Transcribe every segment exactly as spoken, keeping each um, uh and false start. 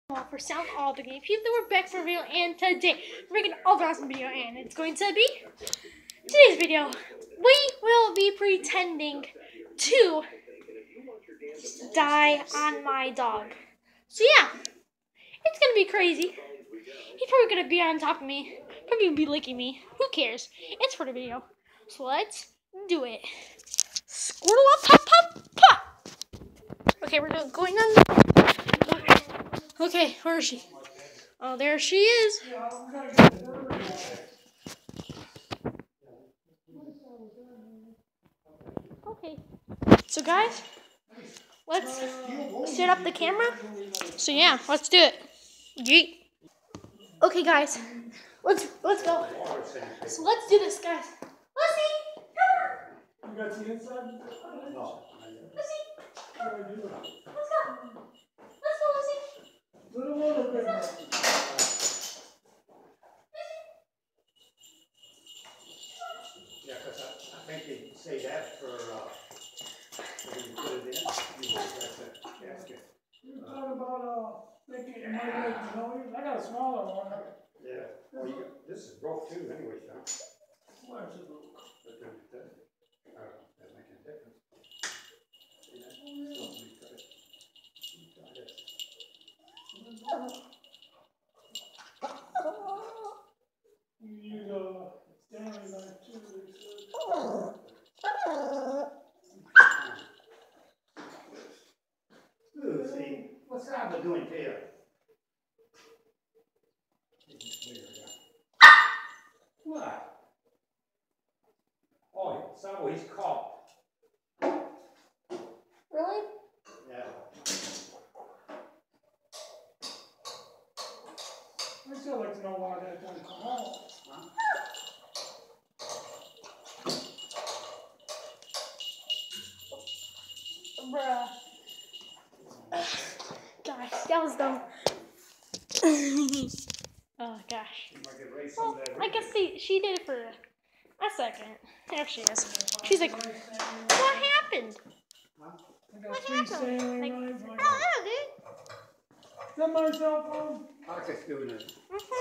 For Sound Alder Game. People, we're back for a video, and today we're making an over awesome video, and it's going to be today's video. We will be pretending to die on my dog. So yeah, it's gonna be crazy. He's probably gonna be on top of me, probably be licking me. Who cares? It's for the video. So let's do it. Squirtle up, pop, pop, pop. Okay, we're going on. Okay, where is she? Oh, there she is. Okay, so guys, let's set up the camera. So yeah, let's do it. Yeet. Okay, guys, let's let's go. So let's do this, guys. Lucy, come on. You got the inside? No. Lucy, come on. Let's go. Let's go, Lucy. Little little bit. Yeah, because I, I think they say that for, uh, when you put it in, you know, that's a gasket. You were talking about, uh, making it migrate to know you. I got a smaller one. Yeah, well, you got, this is broke too anyway, Sean. Where's it broke? But then, that, uh, that make a difference. See that? So we cut it. We got it. You use, uh, Stanley knife too, they said. Ooh, see, what's Saba doing here? What? Oh, Saba, he's caught. Really? Yeah. I'd still like to know why that doesn't come out. Huh? Bruh. Gosh, that was dumb. Oh gosh. You might get raised some Well, of that I guess ribbon. she, she did it for a second. There she is. She's like, what happened? Huh? I got What three happened? Stanley Like, knives. oh, Like, hello, dude. is that my cell phone? Marcus doing it.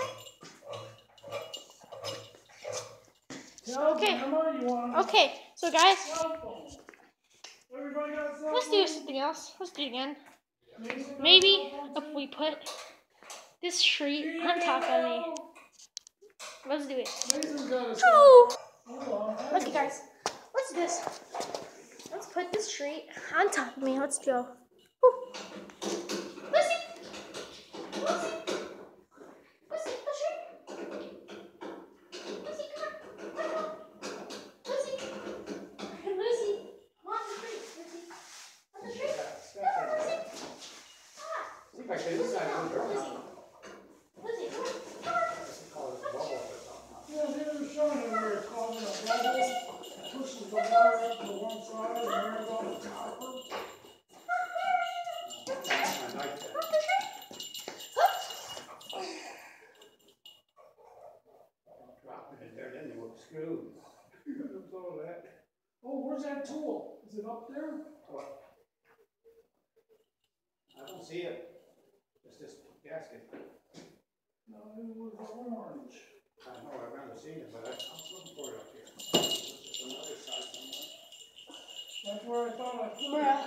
Cell Okay. phone, you want a Okay, so guys, cell phone? Everybody got a cell let's phone? do something else. Let's do it again. Mason got a Maybe cell phone if too? we put this sheet Yeah, on top of me. no. Let's do it. Mason's got a cell Oh! phone. Hold on. Okay, guys, let's do this. Let's put this sheet on top of me. Let's go. Woo. Lucy! Lucy! Lucy, the sheet! Lucy, come on. Come on. Lucy! Lucy! Come on the street, Lucy. On the street. Come on, Lucy. See if I can inside one door Lucy. now. Lucy, come on. Come on. Call it bubble or something. Yeah, they were showing it where it's causing a bubble, pushes the water up to one side, and there's all the copper. That's my knife there. Drop it in there, then they will screw. There's all that. Oh, where's that tool? Is it up there? What? I don't see it. It's this gasket. No, it was orange. I know, I remember seeing it, but I, I'm looking for it up here. It's another side somewhere. That's where I thought I put Bruh.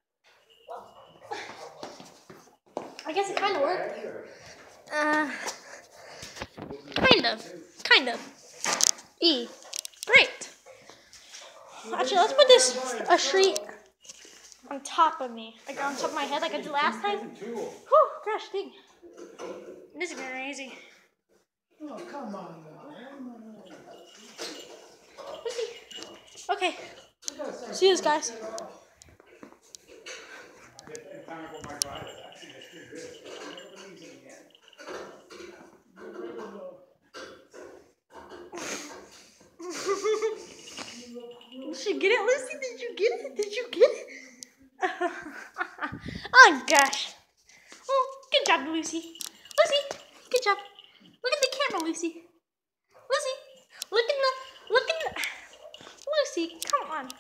I guess it kind of worked. Right here. Uh, kind of. Kind of. E. Great. Actually, let's put this a sheet on top of me. Like on top of my head like I did last time. Tool. Whew, gosh, dang. This is crazy. Oh, come on now. Let's see. Okay, I gotta start see you guys. putting shit off. I get that time with my brother. Actually, that's pretty good. Never needs it again. Get rid of the- Did you get it, Lucy? Did you get it? Did you get it? Oh, gosh. Oh, good job, Lucy. Lucy, good job. Look at the camera, Lucy. Lucy, look in the, look in the, Lucy, come on.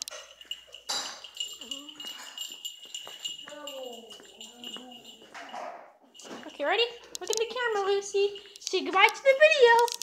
Okay. Okay, ready? Look at the camera, Lucy. Say goodbye to the video.